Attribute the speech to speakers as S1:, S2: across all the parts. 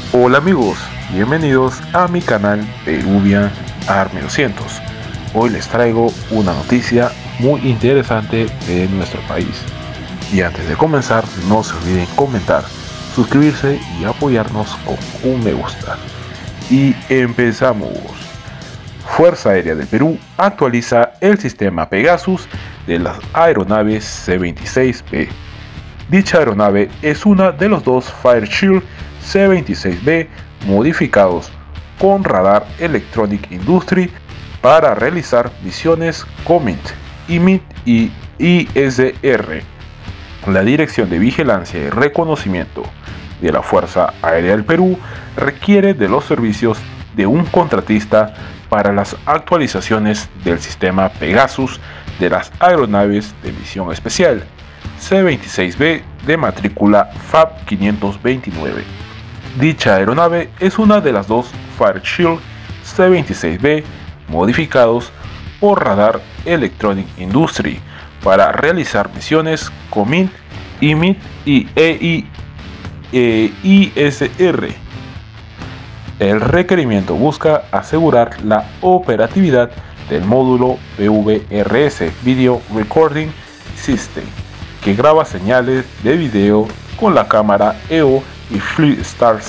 S1: Hola amigos, bienvenidos a mi canal Peruvian Army 200. Hoy les traigo una noticia muy interesante de nuestro país. Y antes de comenzar, no se olviden comentar, suscribirse y apoyarnos con un me gusta. Y empezamos. Fuerza Aérea del Perú actualiza el sistema Pegasus de las aeronaves C-26B. Dicha aeronave es una de los dos Fairchild C-26B modificados con radar Electronic Industry para realizar misiones COMINT, IMIT y ISR. La Dirección de Vigilancia y Reconocimiento de la Fuerza Aérea del Perú requiere de los servicios de un contratista para las actualizaciones del sistema Pegasus de las aeronaves de misión especial C-26B de matrícula FAB 529. Dicha aeronave es una de las dos Fairchild C-26B modificados por Radar Electronic Industry para realizar misiones COMINT, IMIT y ISR. El requerimiento busca asegurar la operatividad del módulo VRS Video Recording System, que graba señales de video con la cámara EO y Fleet Star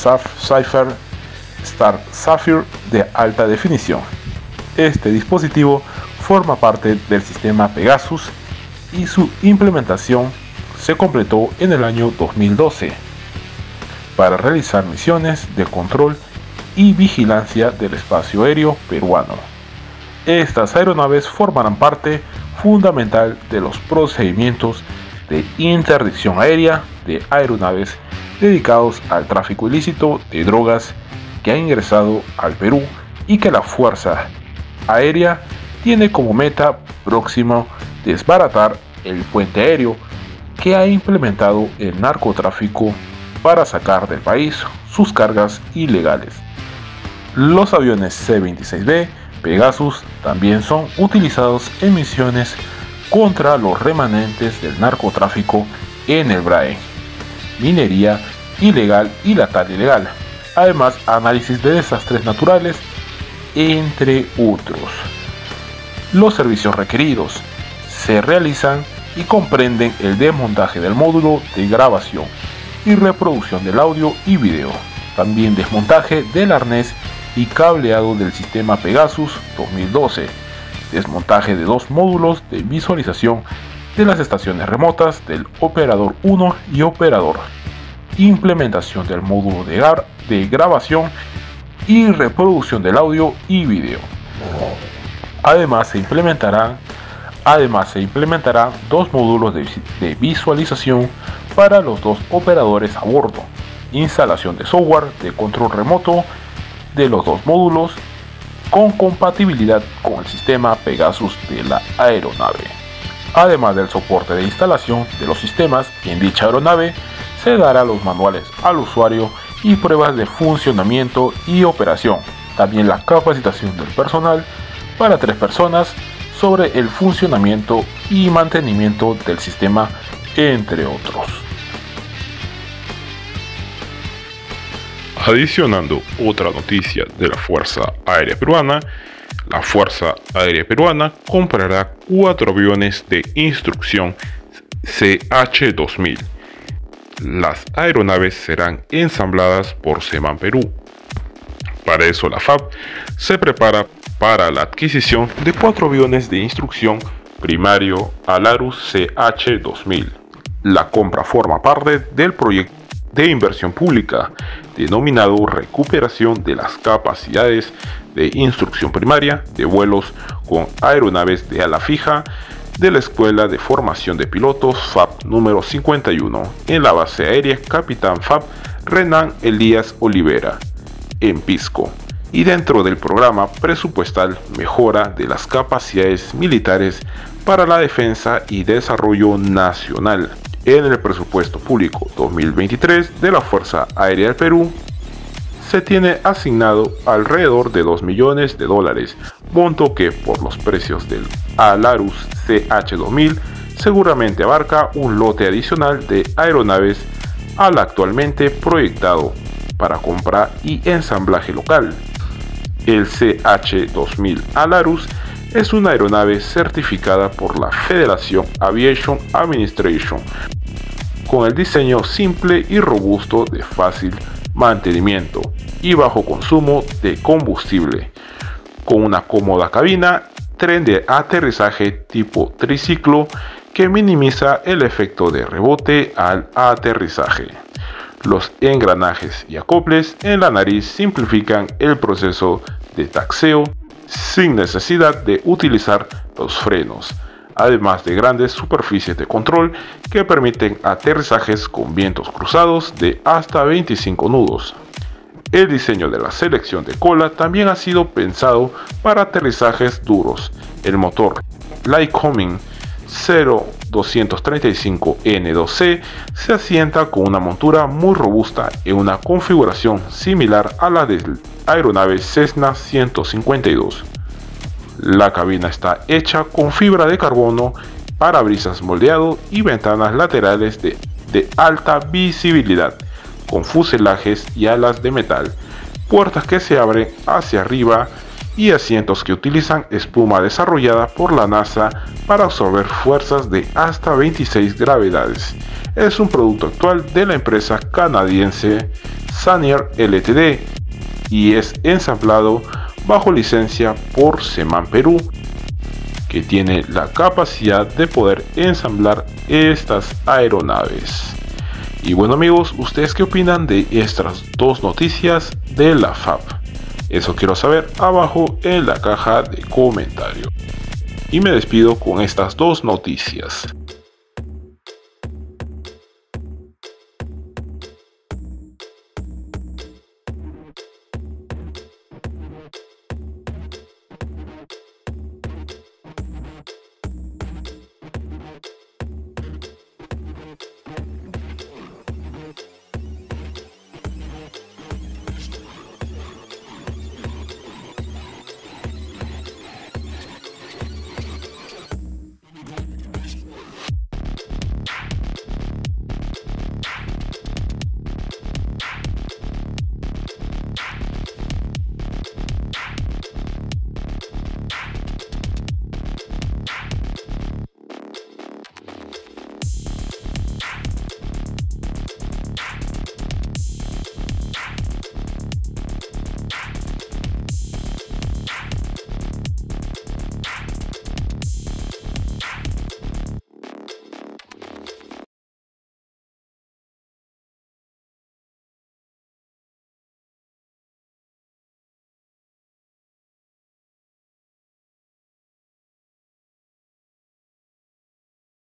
S1: Sapphire de alta definición. Este dispositivo forma parte del sistema Pegasus y su implementación se completó en el año 2012 para realizar misiones de control y vigilancia del espacio aéreo peruano. Estas aeronaves formarán parte fundamental de los procedimientos de interdicción aérea de aeronaves dedicados al tráfico ilícito de drogas que ha ingresado al Perú y que la Fuerza Aérea tiene como meta próxima desbaratar el puente aéreo que ha implementado el narcotráfico para sacar del país sus cargas ilegales. Los aviones C-26B Pegasus también son utilizados en misiones contra los remanentes del narcotráfico en el Brain, minería ilegal y la tala ilegal, además análisis de desastres naturales, entre otros. Los servicios requeridos se realizan y comprenden el desmontaje del módulo de grabación y reproducción del audio y video, también desmontaje del arnés y cableado del sistema Pegasus 2012, desmontaje de dos módulos de visualización de las estaciones remotas del operador 1 y operador, implementación del módulo de grabación y reproducción del audio y video. Además se implementarán dos módulos de visualización para los dos operadores a bordo, instalación de software de control remoto de los dos módulos con compatibilidad con el sistema Pegasus de la aeronave. Además del soporte de instalación de los sistemas en dicha aeronave, se dará los manuales al usuario y pruebas de funcionamiento y operación. También la capacitación del personal para 3 personas sobre el funcionamiento y mantenimiento del sistema, entre otros. Adicionando otra noticia de la Fuerza Aérea Peruana, la Fuerza Aérea Peruana comprará 4 aviones de instrucción CH-2000. Las aeronaves serán ensambladas por Seman Perú. Para eso la FAB se prepara para la adquisición de 4 aviones de instrucción primario Alarus CH-2000. La compra forma parte del proyecto de inversión pública denominado Recuperación de las capacidades de instrucción primaria de vuelos con aeronaves de ala fija de la Escuela de Formación de Pilotos FAB número 51 en la base aérea Capitán FAB Renan Elías Olivera en Pisco, y dentro del programa presupuestal Mejora de las Capacidades Militares para la Defensa y Desarrollo Nacional. En el presupuesto público 2023 de la Fuerza Aérea del Perú se tiene asignado alrededor de $2 millones, monto que por los precios del Alarus CH-2000 seguramente abarca un lote adicional de aeronaves al actualmente proyectado para compra y ensamblaje local. El CH-2000 Alarus es una aeronave certificada por la Federation Aviation Administration, con el diseño simple y robusto de fácil mantenimiento y bajo consumo de combustible, con una cómoda cabina, tren de aterrizaje tipo triciclo que minimiza el efecto de rebote al aterrizaje. Los engranajes y acoples en la nariz simplifican el proceso de taxeo sin necesidad de utilizar los frenos, además de grandes superficies de control que permiten aterrizajes con vientos cruzados de hasta 25 nudos. El diseño de la selección de cola también ha sido pensado para aterrizajes duros. El motor Lycoming 0235N2C se asienta con una montura muy robusta en una configuración similar a la del aeronave Cessna 152. La cabina está hecha con fibra de carbono, parabrisas moldeado y ventanas laterales de alta visibilidad, con fuselajes y alas de metal, puertas que se abren hacia arriba y asientos que utilizan espuma desarrollada por la NASA para absorber fuerzas de hasta 26 gravedades. Es un producto actual de la empresa canadiense Sanier Ltd y es ensamblado bajo licencia por Seman Perú, que tiene la capacidad de poder ensamblar estas aeronaves. Y bueno amigos, ¿ustedes qué opinan de estas dos noticias de la FAB? Eso quiero saber abajo en la caja de comentarios. Y me despido con estas dos noticias.